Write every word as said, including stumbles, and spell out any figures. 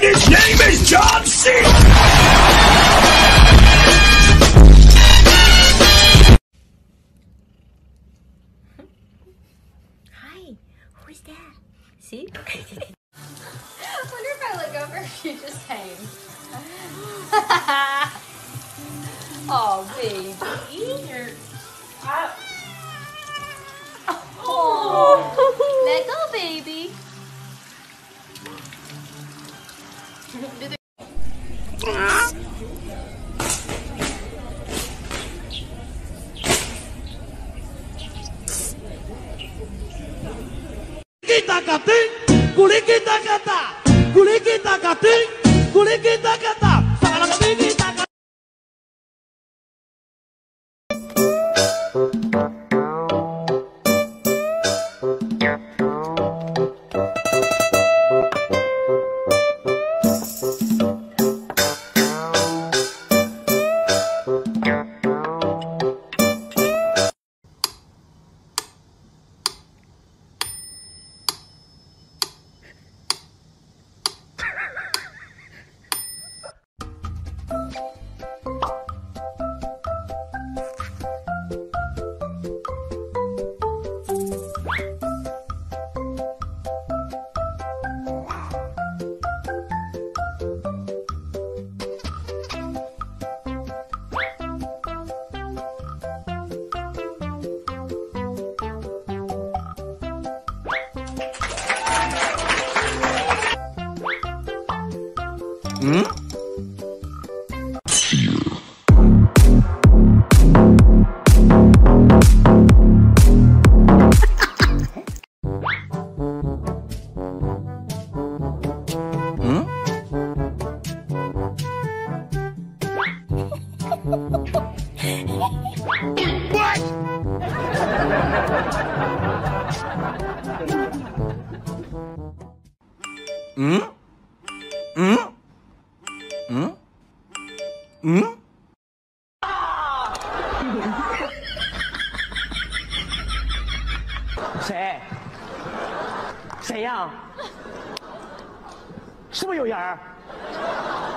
his name is John C. Hi, who's that? See? I wonder if I look over if you just came. Oh, baby. You're... Oh. Let go, baby. Kita kata, kulit kita kata, kulit kita kata, kulit kita kata, salah kata kita kata. Hmm? What? Hmm? Hmm? Hmm? Hmm? 谁？谁呀？是不是有人儿？